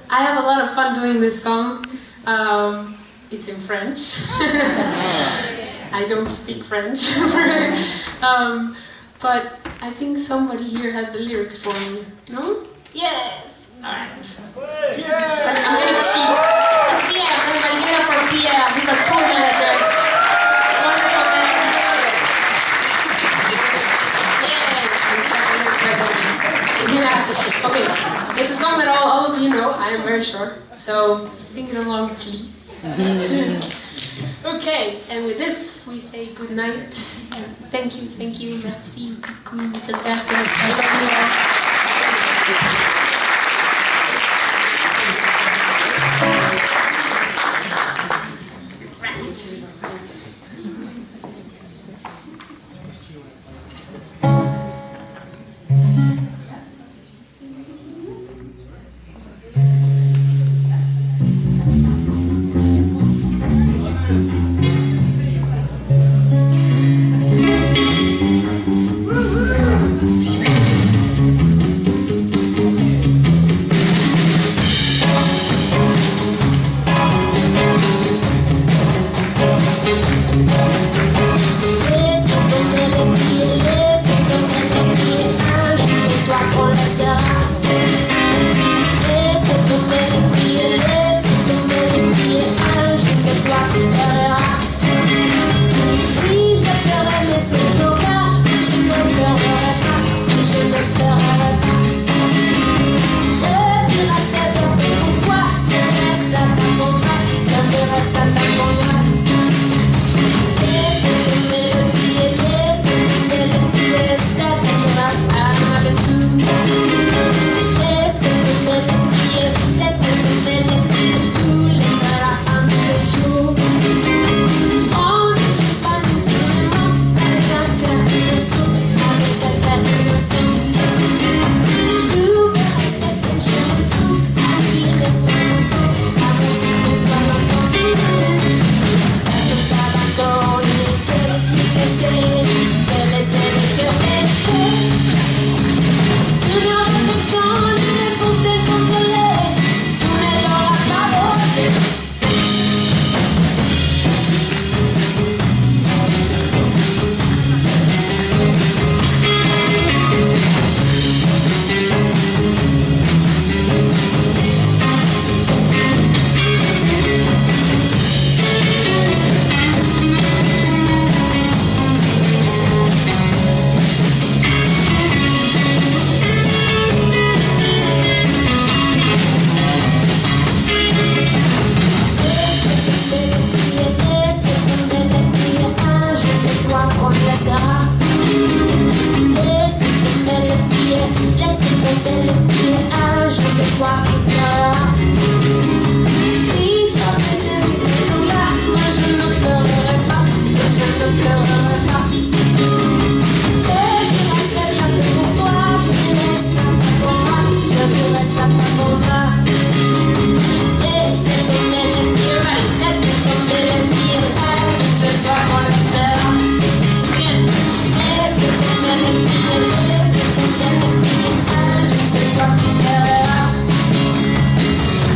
I have a lot of fun doing this song. It's in French. I don't speak French. But I think somebody here has the lyrics for me. No? Yes! Alright. Yeah. I'm gonna cheat. It's Pierre. Everybody give it up for Pierre. He's our tour manager. Wonderful man. Yeah. Okay. It's a song that all of you know, I am very sure. So sing it along, please. Okay, and with this we say good night. Thank you, merci beaucoup, muchas gracias. I love you all.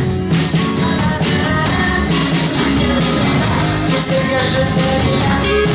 Je